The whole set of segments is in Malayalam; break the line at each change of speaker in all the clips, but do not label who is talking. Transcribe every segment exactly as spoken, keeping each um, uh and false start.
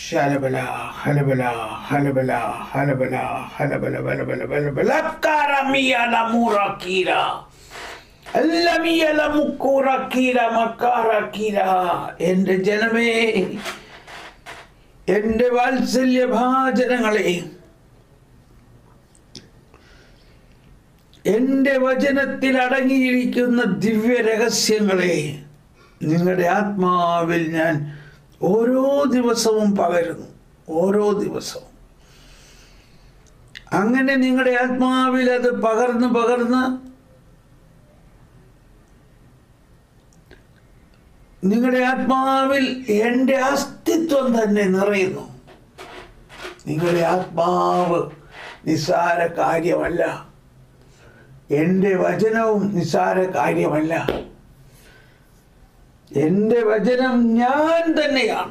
Shalabala, halabala, halabala, halabala, halabala, balabala, balabala, karamia la murakira. Allamia la mukurakira, makarakira. എന്റെ ജനമേ, എന്റെ വാത്സല്യഭാജനങ്ങളെ, എന്റെ വചനത്തിൽ അടങ്ങിയിരിക്കുന്ന ദിവ്യ രഹസ്യങ്ങളെ നിങ്ങളുടെ ആത്മാവിൽ ഞാൻ ഓരോ ദിവസവും പകരുന്നു. ഓരോ ദിവസവും അങ്ങനെ നിങ്ങളുടെ ആത്മാവിൽ അത് പകർന്ന് പകർന്ന് നിങ്ങളുടെ ആത്മാവിൽ എൻ്റെ അസ്തിത്വം തന്നെ നിറയുന്നു. നിങ്ങളുടെ ആത്മാവ് നിസ്സാര കാര്യമല്ല. എൻ്റെ വചനവും നിസ്സാര കാര്യമല്ല. എൻ്റെ വചനം ഞാൻ തന്നെയാണ്.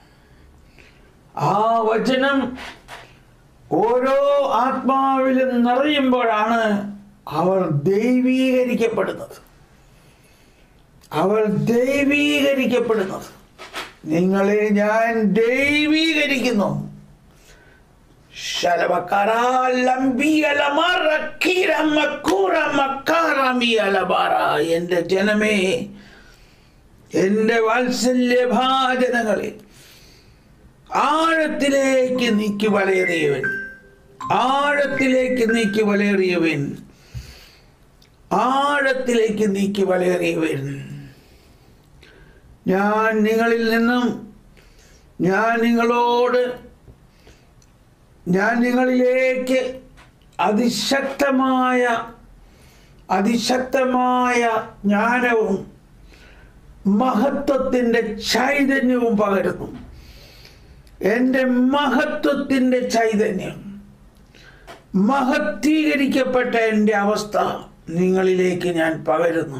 ആ വചനം ഓരോ ആത്മാവിലും നിറയുമ്പോഴാണ് അവർ ദൈവീകരിക്കപ്പെടുന്നത്. അവർ ദൈവീകരിക്കപ്പെടുന്നത്. നിങ്ങളെ ഞാൻ ദൈവീകരിക്കുന്നു. എൻ്റെ ജനമേ, എൻ്റെ വാത്സല്യഭാജനങ്ങളെ, ആഴത്തിലേക്ക് നീക്കി വലയേറിയവൻ, ആഴത്തിലേക്ക് നീക്കി വലയേറിയവൻ, ആഴത്തിലേക്ക് നീക്കി വലയേറിയവൻ, ഞാൻ നിങ്ങളിൽ നിന്നും, ഞാൻ നിങ്ങളോട്, ഞാൻ നിങ്ങളിലേക്ക് അതിശക്തമായ അതിശക്തമായ ജ്ഞാനവും മഹത്വത്തിൻ്റെ ചൈതന്യവും പകരുന്നു. എൻ്റെ മഹത്വത്തിൻ്റെ ചൈതന്യം, മഹത്വീകരിക്കപ്പെട്ട എൻ്റെ അവസ്ഥ നിങ്ങളിലേക്ക് ഞാൻ പകരുന്നു.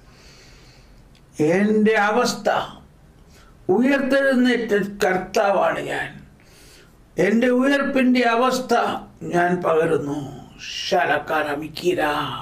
എൻ്റെ അവസ്ഥ, ഉയർത്തെഴുന്നേറ്റ കർത്താവാണ് ഞാൻ. എൻ്റെ ഉയർപ്പിൻ്റെ അവസ്ഥ ഞാൻ പകരുന്നു. ശലക്കാരമിക്കീര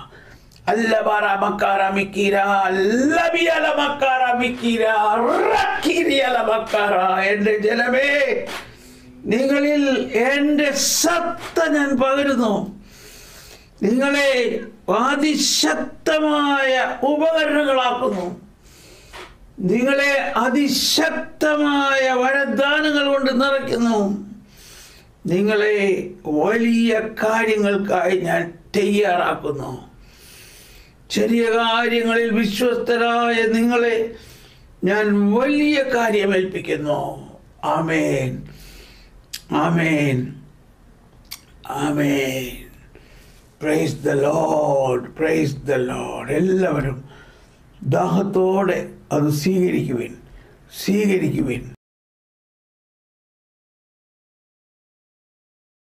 എൻ്റെ ജനമേ, നിങ്ങളിൽ എൻ്റെ സത്ത ഞാൻ പകരുന്നു. നിങ്ങളെ അതിശക്തമായ ഉപകരണങ്ങളാക്കുന്നു. നിങ്ങളെ അതിശക്തമായ വരദാനങ്ങൾ കൊണ്ട് നിറയ്ക്കുന്നു. നിങ്ങളെ വലിയ കാര്യങ്ങൾക്കായി ഞാൻ തയ്യാറാക്കുന്നു. ചെറിയ കാര്യങ്ങളിൽ വിശ്വസ്തരായ നിങ്ങളെ ഞാൻ വലിയ കാര്യമേൽപ്പിക്കുന്നു. ആമേൻ, ആമേൻ, ആമേൻ. Praise the lord, praise the lord. എല്ലാവരും ദാഹത്തോടെ അത് സ്വീകരിക്കുവിൻ, സ്വീകരിക്കുവിൻ.